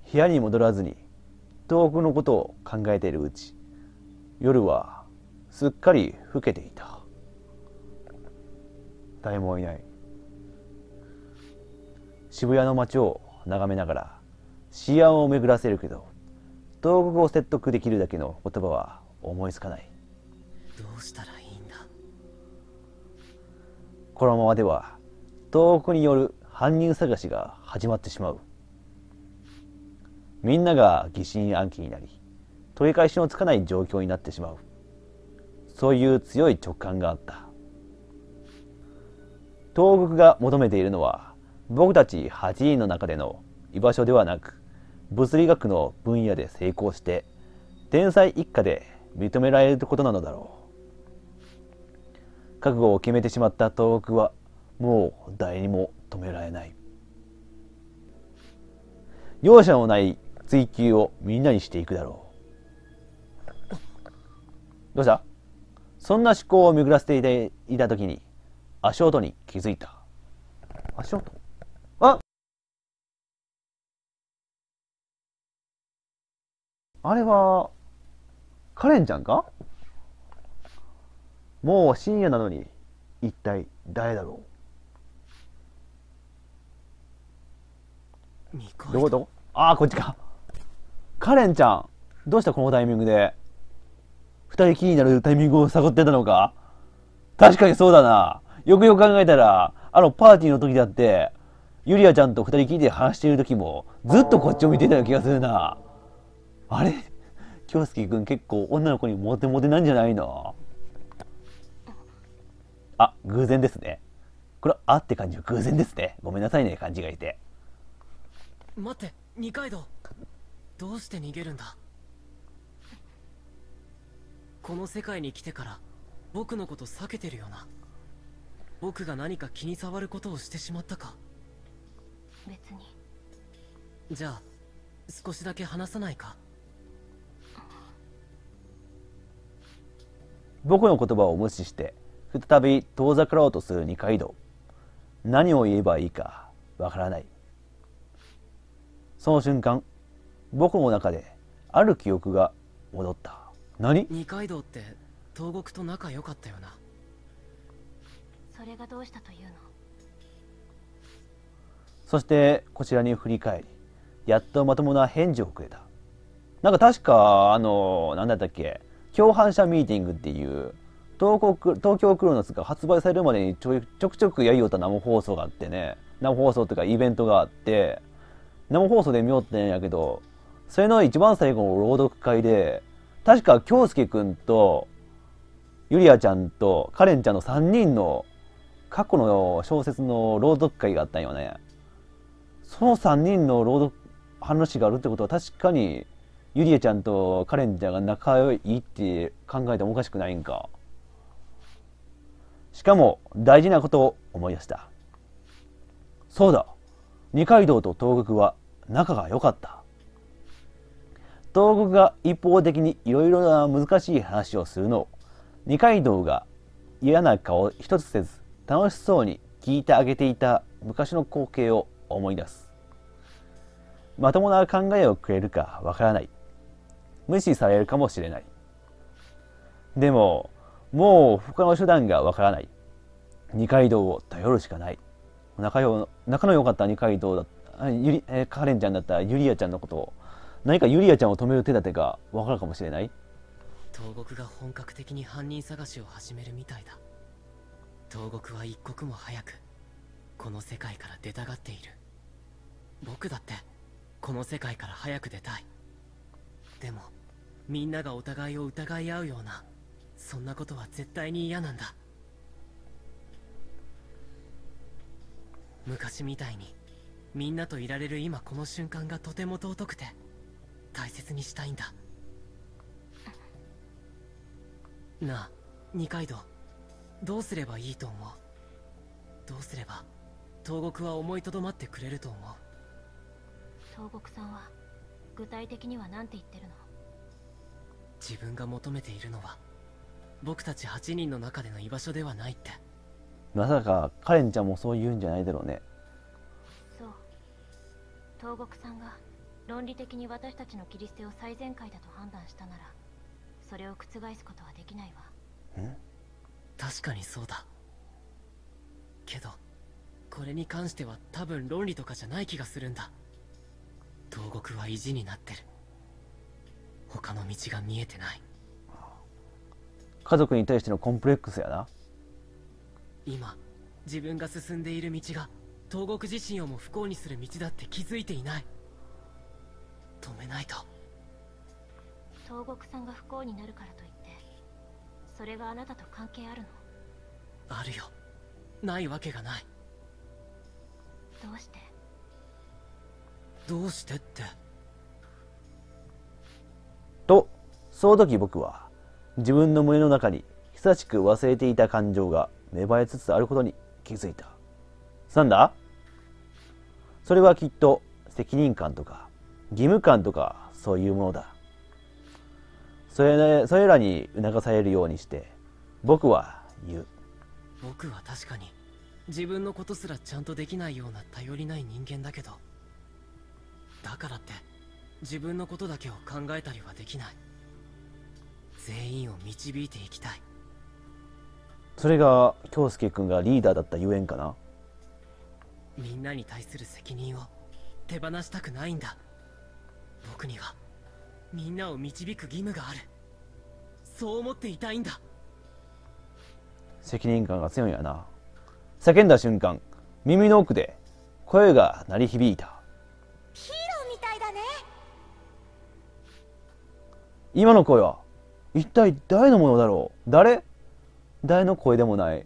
部屋に戻らずに東北のことを考えているうち、夜はすっかり更けていた。誰もいない。渋谷の街を眺めながら思案を巡らせるけど、東北を説得できるだけの言葉は思いつかない。 どうしたらいいんだ。 このままでは東北による犯人探しが始まってしまう。みんなが疑心暗鬼になり、取り返しのつかない状況になってしまう。そういう強い直感があった。東北が求めているのは、僕たち8人の中での居場所ではなく、物理学の分野で成功して天才一家で認められることなのだろう。覚悟を決めてしまった東北はもう誰にも止められない。容赦のない追求をみんなにしていくだろう。どうした？そんな思考を巡らせていた時に足音に気づいた。足音？あれはカレンちゃんか？もう深夜なのに一体誰だろう。 どこどこ？ああ、こっちか。カレンちゃん、どうしたこのタイミングで。二人きりになるタイミングを探ってたのか？確かにそうだな。よくよく考えたら、あのパーティーの時だってユリアちゃんと二人きりで話している時もずっとこっちを見てたような気がするな。あれ、京介くん結構女の子にモテモテなんじゃないの？あ、偶然ですね。これあって感じは偶然ですね。ごめんなさいね、勘違いして。 待って、二階堂、どうして逃げるんだ。この世界に来てから僕のこと避けてるよな。僕が何か気に障ることをしてしまったか。 別に。 じゃあ少しだけ話さないか。 僕の言葉を無視して再び遠ざかろうとする二階堂。何を言えばいいかわからない。その瞬間、僕の中である記憶が戻った。何？ 二階堂って東国と仲良かったよな。 それがどうしたというの？ そしてこちらに振り返り、やっとまともな返事をくれた。なんか確かなんだったっけ、共犯者ミーティングっていう東京クロノスが発売されるまでにちょくちょくやりよった生放送があってね、生放送というかイベントがあって、生放送で見よってんやけど、それの一番最後の朗読会で確か京介くんとゆりあちゃんとカレンちゃんの3人の過去の小説の朗読会があったんよね。その3人の朗読話があるってことは、確かにゆりあちゃんとカレンちゃんが仲良いって考えてもおかしくないんか。しかも大事なことを思い出した。そうだ、二階堂と東国は仲が良かった。東国が一方的にいろいろな難しい話をするのを二階堂が嫌な顔一つせず楽しそうに聞いてあげていた昔の光景を思い出す。まともな考えをくれるかわからない。無視されるかもしれない。でももう他の手段がわからない。二階堂を頼るしかない。仲の良かった二階堂だカレンちゃんだったらユリアちゃんのことを、何かユリアちゃんを止める手立てがわかるかもしれない。 東国が本格的に犯人探しを始めるみたいだ。東国は一刻も早くこの世界から出たがっている。僕だってこの世界から早く出たい。でもみんながお互いを疑い合うようなそんなことは絶対に嫌なんだ。昔みたいにみんなといられる今この瞬間がとても尊くて大切にしたいんだ。なあ二階堂、どうすればいいと思う？どうすれば東国は思いとどまってくれると思う？ 東国さんは具体的には何て言ってるの？ 自分が求めているのは僕たち8人の中での居場所ではないって。 まさかカレンちゃんもそう言うんじゃないだろうね。 そう、東国さんが論理的に私たちの切り捨てを最善解だと判断したなら、それを覆すことはできないわ。 確かにそうだ。けどこれに関しては多分論理とかじゃない気がするんだ。東国は意地になってる。他の道が見えてない。 家族に対してのコンプレックスやな。 今自分が進んでいる道が東国自身をも不幸にする道だって気づいていない。止めないと。 東国さんが不幸になるからといってそれがあなたと関係あるの？ あるよ。ないわけがない。 どうして？ どうしてって。 とその時僕は自分の胸の中に久しく忘れていた感情が芽生えつつあることに気づいた。なんだ？それはきっと責任感とか義務感とかそういうものだ。それらに促されるようにして僕は言う。 僕は確かに自分のことすらちゃんとできないような頼りない人間だけど、だからって自分のことだけを考えたりはできない。全員を導いていきたい。 それが京介君がリーダーだったゆえんかな。 みんなに対する責任を手放したくないんだ。僕にはみんなを導く義務がある。そう思っていたいんだ。 責任感が強いんやな。叫んだ瞬間、耳の奥で声が鳴り響いた。 ヒーローみたいだね。 今の声は一体誰のものだろう。誰の声でもない。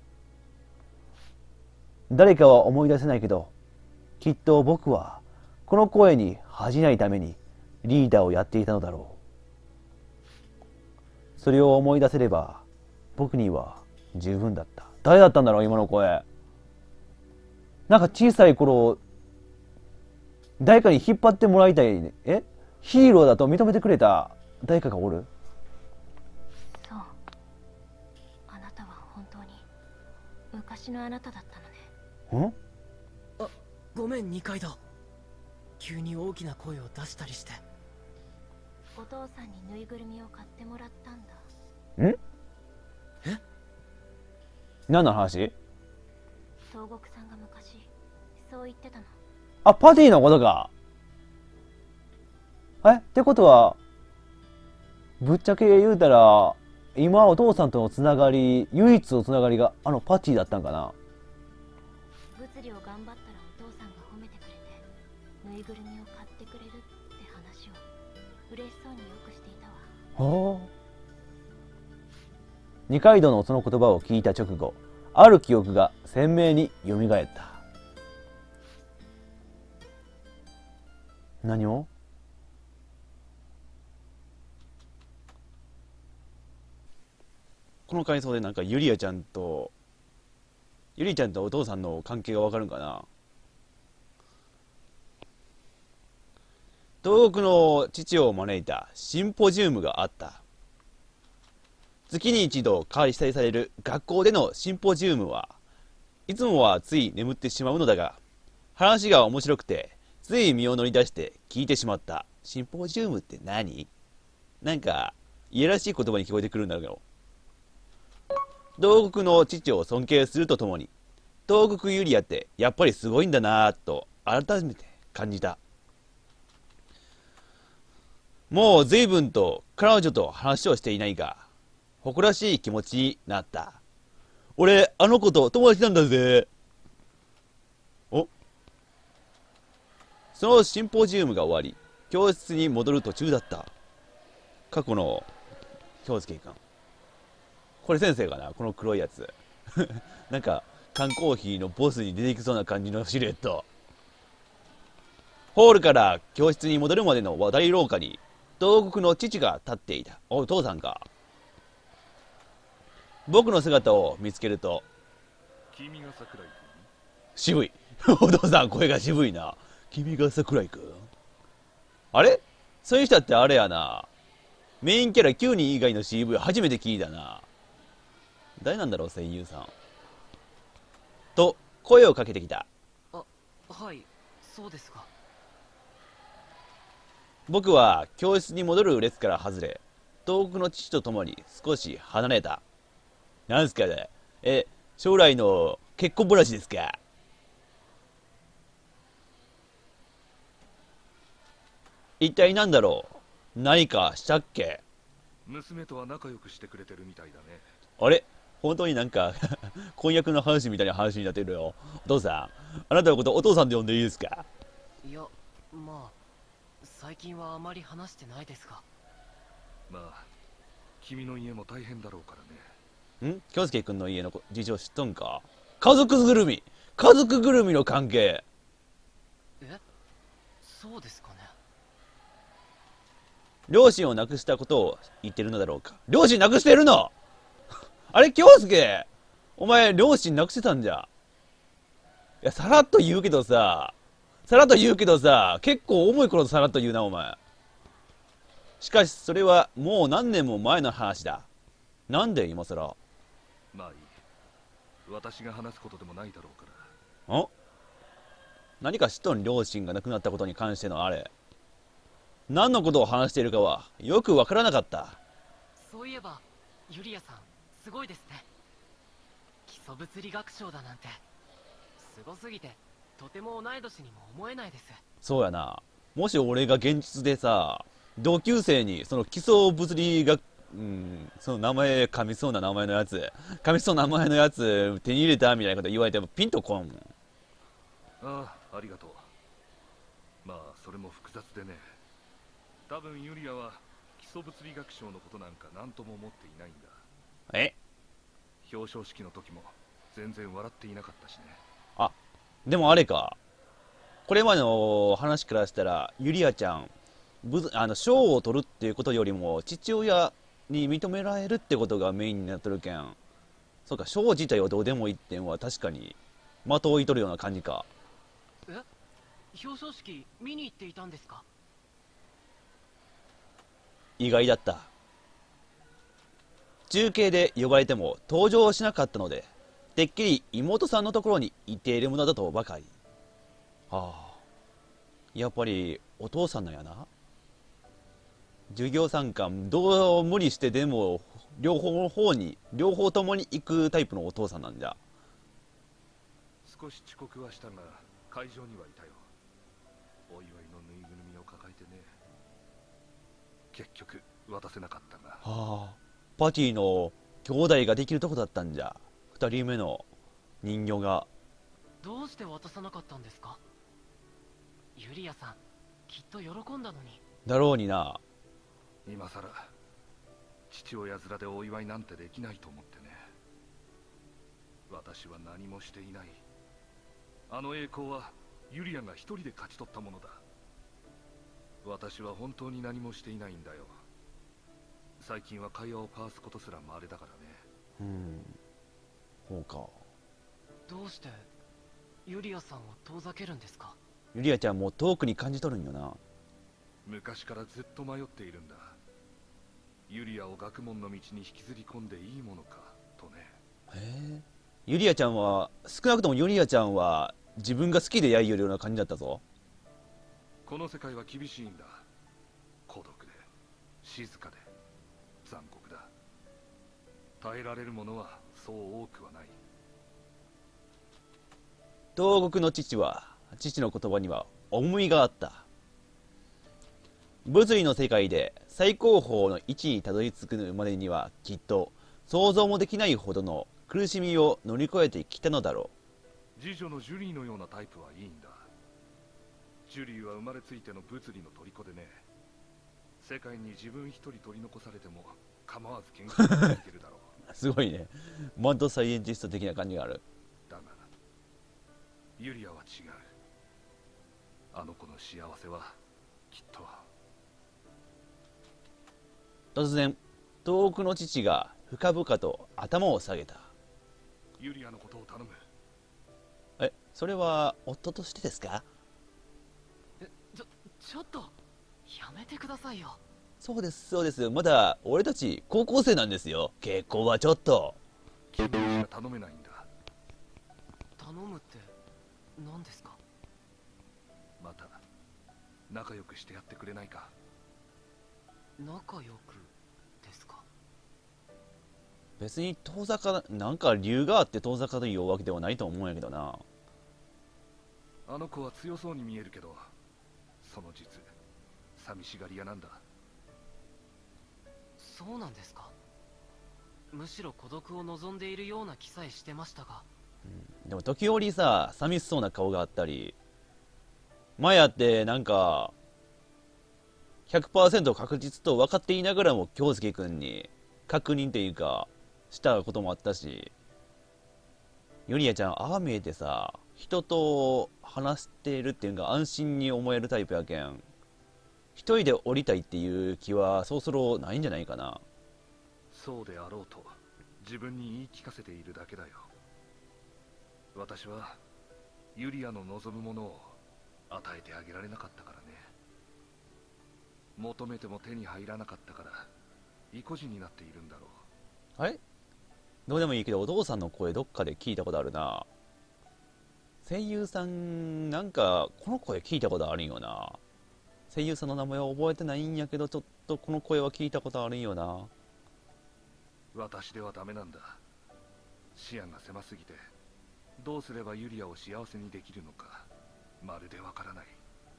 誰かは思い出せないけど、きっと僕はこの声に恥じないためにリーダーをやっていたのだろう。それを思い出せれば僕には十分だった。誰だったんだろう今の声。なんか小さい頃誰かに引っ張ってもらいたい、ヒーローだと認めてくれた誰かがおる。 そう、あなたは本当に昔のあなただったのね。 あ、ごめん二階堂。急に大きな声を出したりして。 お父さんにぬいぐるみを買ってもらったんだ。 何の話？ 東国さんが昔そう言ってたの。 あ、パティのことか。ってことはぶっちゃけ言うたら今お父さんとのつながり、唯一のつながりがあのパティだったんかな。 物理を頑張ったらお父さんが褒めてくれてぬいぐるみを買ってくれるって話を嬉しそうによくしていたわ。 ほう。二階堂のその言葉を聞いた直後、ある記憶が鮮明によみがえった。何を？この回想でなんかゆりちゃんとお父さんの関係がわかるんかな。東国の父を招いたシンポジウムがあった。月に一度開催される学校でのシンポジウムはいつもはつい眠ってしまうのだが、話が面白くてつい身を乗り出して聞いてしまった。シンポジウムって何？なんかいやらしい言葉に聞こえてくるんだけど、東国の父を尊敬するとともに東国ユリアってやっぱりすごいんだなぁと改めて感じた。もう随分と彼女と話をしていないが誇らしい気持ちになった。俺あの子と友達なんだぜ。そのシンポジウムが終わり教室に戻る途中だった。過去の京介君、これ先生かな、この黒いやつなんか缶コーヒーのボスに出てきそうな感じのシルエット。ホールから教室に戻るまでの話題廊下に東国の父が立っていた。お父さんか。僕の姿を見つけると、 君が桜井君？ 渋いお父さん声が渋いな。君が桜井君？あれ、そういう人ってあれやな、メインキャラ9人以外の CV 初めて聞いたな。誰なんだろう声優さん。と声をかけてきた。 はい、そうですが。 僕は教室に戻る列から外れ、遠くの父と共に少し離れた。なんすかね、将来の結婚話ですか？一体何だろう？何かしたっけ？ 娘とは仲良くしてくれてるみたいだね。 あれ本当になんか婚約の話みたいな話になってるよ。お父さん、あなたのことお父さんで呼んでいいですか？ いや、まあ最近はあまり話してないですが。 まあ君の家も大変だろうからね。 京介君の家の事情知っとんか？家族ぐるみの関係。 そうですかね。 両親を亡くしたことを言ってるのだろうか？両親亡くしてるの？あれ京介、お前両親亡くしてたんじゃ。いや、さらっと言うけどさ、結構重いことさらっと言うな、お前。しかしそれはもう何年も前の話だ。なんで今更？ まあいい、私が話すことでもないだろうから。 何か知っとん？両親が亡くなったことに関してのあれ。何のことを話しているかはよくわからなかった。 そういえばユリアさんすごいですね。基礎物理学賞だなんてすごすぎてとても同い年にも思えないです。 そうやな。もし俺が現実でさ、同級生にその基礎物理学、その名前、噛みそうな名前のやつ手に入れたみたいなこと言われてもピンとこんもん。 ああ、ありがとう。まあそれも複雑でね。多分ユリアは基礎物理学賞のことなんか何とも思っていないんだ。表彰式の時も全然笑っていなかったしね。 あ、でもあれか。これまでの話からしたら、ユリアちゃん、賞を取るっていうことよりも、父親に認められるってことがメインになってるけん。そうか、賞自体はどうでもいいってんは確かに、的を射とるような感じか。 表彰式見に行っていたんですか？ 意外だった。中継で呼ばれても登場しなかったので、てっきり妹さんのところに行っているものだとばかり。やっぱりお父さんなんやな。授業参観どう無理してでも両方ともに行くタイプのお父さんなんじゃ。 少し遅刻はしたが会場にはいたよ。お祝いのぬいぐるみを抱えてね。結局渡せなかったが。 パティの兄弟ができるとこだったんじゃ。2人目の人形が。 どうして渡さなかったんですか？ユリアさんきっと喜んだのに。 だろうにな。 今さら父親面でお祝いなんてできないと思ってね。私は何もしていない。あの栄光はユリアが一人で勝ち取ったものだ。私は本当に何もしていないんだよ。最近は会話を交わすことすら稀だからね。 そうか。 どうしてユリアさんを遠ざけるんですか？ ユリアちゃんも遠くに感じ取るんよな。 昔からずっと迷っているんだ。ユリアを学問の道に引きずり込んでいいものかとね。 ユリアちゃんは、少なくともユリアちゃんは自分が好きでやりよるような感じだったぞ。 この世界は厳しいんだ。孤独で静かで残酷だ。耐えられるものはそう多くはない。 東国の父の言葉には重みがあった。物理の世界で最高峰の位置にたどり着くまでにはきっと想像もできないほどの苦しみを乗り越えてきたのだろう。次女のジュリーのようなタイプはいいんだ。ジュリーは生まれついての物理の虜でね。世界に自分一人取り残されても構わず研究を続けるだろう。すごいね。マッドサイエンティスト的な感じがある。 だがユリアは違う。あの子の幸せはきっと。 突然遠くの父が深々と頭を下げた。 ユリアのことを頼む。 それは夫としてですか？ ちょっとやめてくださいよ。 そうです。まだ俺たち高校生なんですよ。結婚はちょっと。 君にしか頼めないんだ。 頼むって何ですか？ また仲良くしてやってくれないか。 仲良くですか？ 別に遠ざかなんか理由があって遠ざかるわけではないと思うんやけどな。 あの子は強そうに見えるけど、その実寂しがり屋なんだ。 そうなんですか？むしろ孤独を望んでいるような気さえしてましたが。 でも時折さ、寂しそうな顔があったり、前やってなんか 100% 確実と分かっていながらも京介君に確認というかしたこともあったし、ユリアちゃんああ見えてさ、人と話しているっていうか安心に思えるタイプやけん、一人で降りたいっていう気はそろそろないんじゃないかな。 そうであろうと自分に言い聞かせているだけだよ。私はユリアの望むものを与えてあげられなかったからね。求めても手に入らなかったから意固地になっているんだろう。 あれどうでもいいけど、お父さんの声どっかで聞いたことあるな。声優さんなんかこの声聞いたことあるんよな。声優さんの名前は覚えてないんやけど、ちょっとこの声は聞いたことあるんよな。 私ではダメなんだ。視野が狭すぎてどうすればユリアを幸せにできるのかまるでわからない。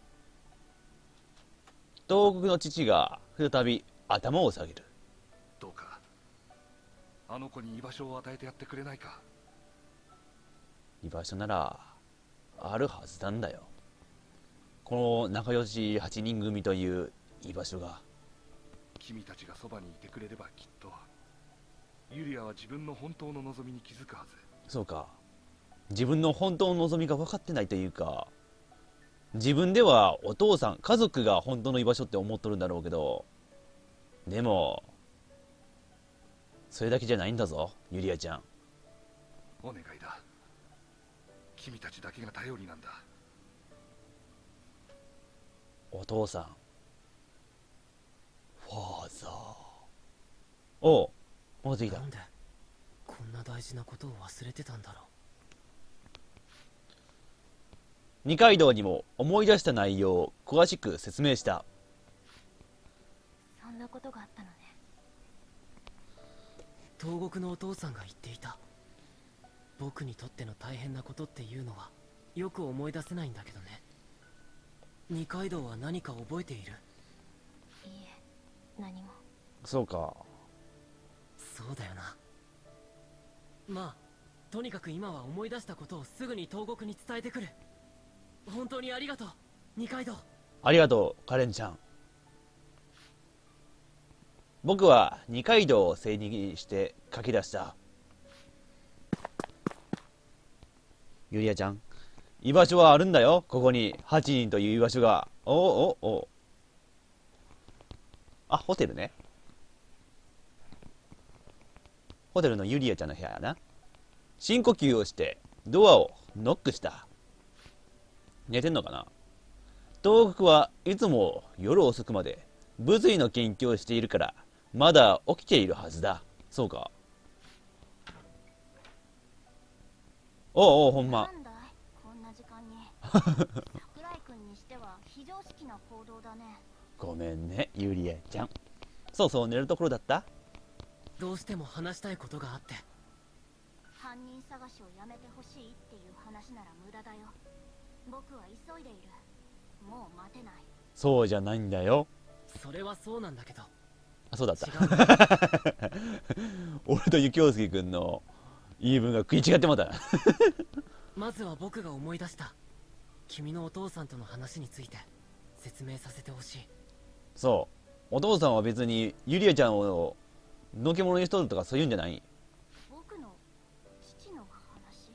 東国の父が再び頭を下げる。 どうかあの子に居場所を与えてやってくれないか。 居場所ならあるはずなんだよ。この仲良し8人組という居場所が。 君たちがそばにいてくれればきっとユリアは自分の本当の望みに気づくはず。 そうか、自分の本当の望みが分かってないというか、自分ではお父さん家族が本当の居場所って思っとるんだろうけど、でもそれだけじゃないんだぞユリアちゃん。 お願いだ。君たちだけが頼りなんだ。 お父さん、ファーザー。おう、戻ってきた。 なんでこんな大事なことを忘れてたんだろう。 二階堂にも思い出した内容を詳しく説明した。 そんなことがあったのね。 東国のお父さんが言っていた。僕にとっての大変なことっていうのはよく思い出せないんだけどね。二階堂は何か覚えている？ いいえ、何も。 そうか。 そうだよな。まあとにかく今は思い出したことをすぐに東国に伝えてくる。本当にありがとう二階堂。 ありがとうカレンちゃん。僕は二階堂を背にして書き出した。ユリアちゃん、居場所はあるんだよ。ここに8人という居場所が。お。あ、ホテルね。ホテルのユリアちゃんの部屋やな。深呼吸をしてドアをノックした。寝てんのかな。東国はいつも夜遅くまで物理の研究をしているからまだ起きているはずだ。そうか。おうほんま。 なんだいこんな時間に。桜井君にしては非常識な行動だね。 ごめんねユリアちゃん。そう寝るところだった。 どうしても話したいことがあって。 犯人探しをやめてほしいっていう話なら無駄だよ。僕は急いでいる。もう待てない。 そうじゃないんだよ。 それはそうなんだけど。 あ、そうだった。 違う。 俺とゆきょうすけくんの言い分が食い違ってもた。 まずは僕が思い出した君のお父さんとの話について説明させてほしい。 そう、お父さんは別にユリアちゃんをのけ者にしとるとかそういうんじゃない。 僕の父の話。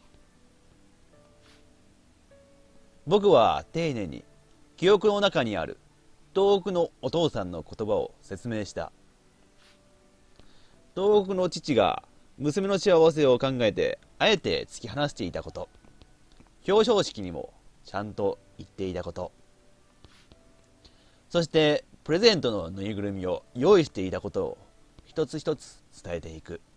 僕は丁寧に記憶の中にある東北のお父さんの言葉を説明した。東北の父が娘の幸せを考えてあえて突き放していたこと、表彰式にもちゃんと言っていたこと、そしてプレゼントのぬいぐるみを用意していたことを一つ一つ伝えていく。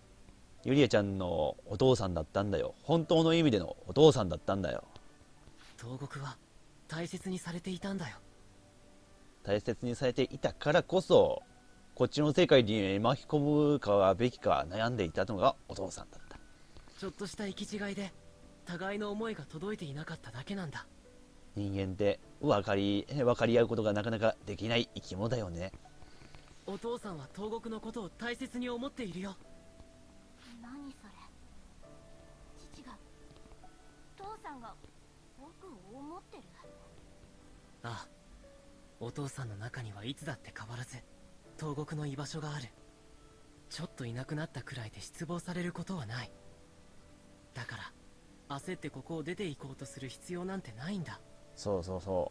そう、ユリアちゃんのお父さんだったんだよ。本当の意味でのお父さんだったんだよ。 東国は大切にされていたんだよ。 大切にされていたからこそ、こっちの世界に巻き込むかべきか悩んでいたのがお父さんだった。 ちょっとした行き違いで互いの思いが届いていなかっただけなんだ。 人間って分かり合うことがなかなかできない生き物だよね。 お父さんは東国のことを大切に思っているよ。 何それ。父が、父さんが僕を思ってる。 ああ、お父さんの中にはいつだって変わらず東国の居場所がある。ちょっといなくなったくらいで失望されることはない。だから焦ってここを出て行こうとする必要なんてないんだ。 そうそうそ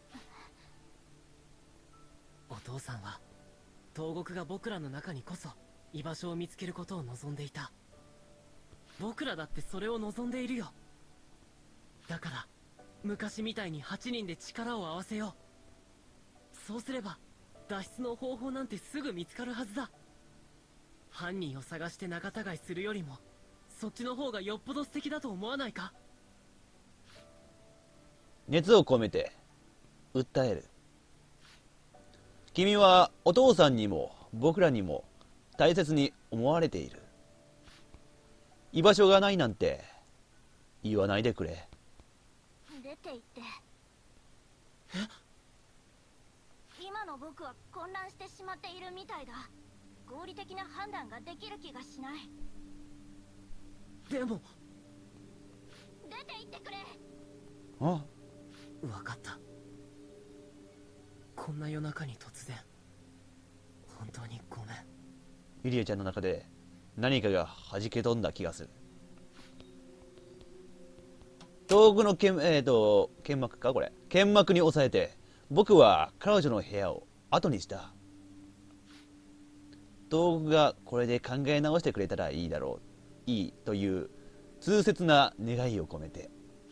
お父さんは東国が僕らの中にこそ居場所を見つけることを望んでいた。僕らだってそれを望んでいるよ。だから昔みたいに8人で力を合わせよう。そうすれば脱出の方法なんてすぐ見つかるはずだ。犯人を探して仲違いするよりもそっちの方がよっぽど素敵だと思わないか。 熱を込めて訴える。君はお父さんにも僕らにも大切に思われている。居場所がないなんて言わないでくれ。 出て行って。今の僕は混乱してしまっているみたいだ。合理的な判断ができる気がしない。 でも出て行ってくれ。 あ、 分かった。こんな夜中に突然本当にごめん。 ユリアちゃんの中で何かが弾け飛んだ気がする。遠くの剣幕かこれ。剣幕に押さえて僕は彼女の部屋を後にした。東国がこれで考え直してくれたらいいだろう、いいという痛切な願いを込めて。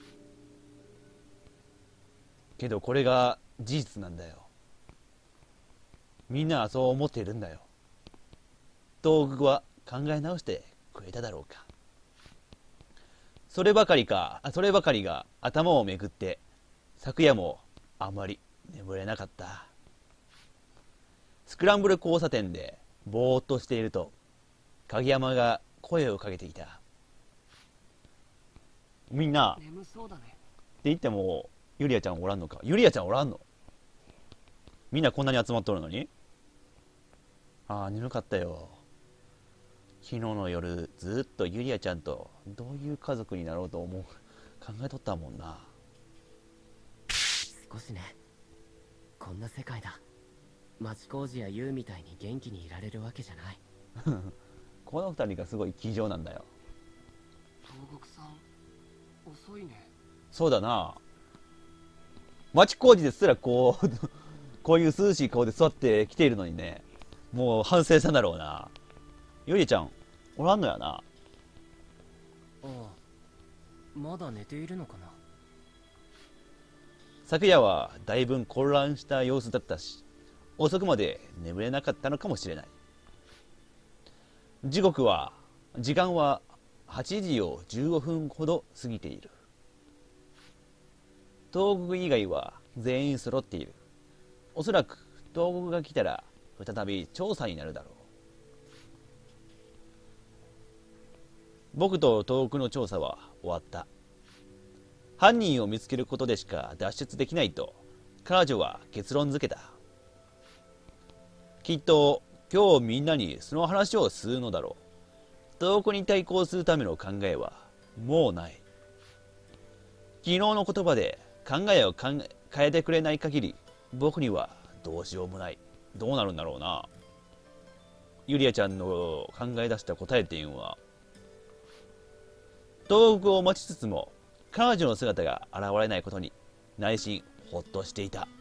けどこれが事実なんだよ。みんなはそう思っているんだよ。東国は考え直してくれただろうか。そればかりが頭をめぐって、昨夜もあまり眠れなかった。スクランブル交差点でぼーっとしていると影山が声をかけていた。みんな眠そうだねって言ってもユリアちゃんおらんのか。ユリアちゃんおらんの。みんなこんなに集まっとるのに。ああ眠かったよ。昨日の夜ずっとユリアちゃんとどういう家族になろうと思う考えとったもんな。 少しね。こんな世界だ。町工事やユウみたいに元気にいられるわけじゃない。 この二人がすごい気丈なんだよ。 東国さん遅いね。 そうだな。町工事ですらこうこういう涼しい顔で座ってきているのにね、もう反省したんだろうな。ユリちゃんおらんのやな。 ああ、まだ寝ているのかな。 昨夜はだいぶ混乱した様子だったし、遅くまで眠れなかったのかもしれない。時間は8時を15分ほど過ぎている。東国以外は全員揃っている。おそらく東国が来たら再び調査になるだろう。僕と東国の調査は終わった。犯人を見つけることでしか脱出できないと彼女は結論付けた。きっと今日みんなにその話をするのだろう。東国に対抗するための考えはもうない。昨日の言葉で考えを変えてくれない限り僕にはどうしようもない。どうなるんだろうな。ユリアちゃんの考え出した答えっていうのは、東北を待ちつつも彼女の姿が現れないことに内心ほっとしていた。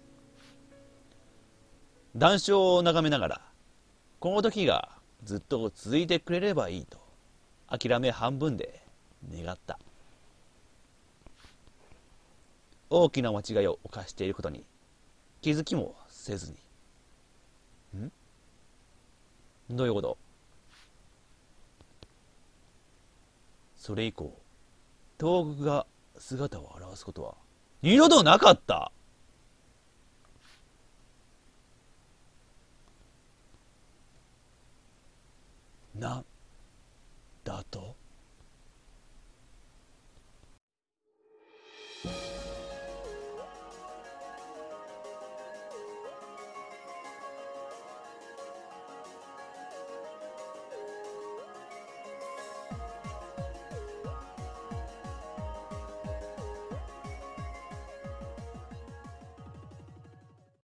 談笑を眺めながら、この時がずっと続いてくれればいいと諦め半分で願った。大きな間違いを犯していることに気づきもせずに。どういうこと？それ以降東国が姿を現すことは二度となかった。な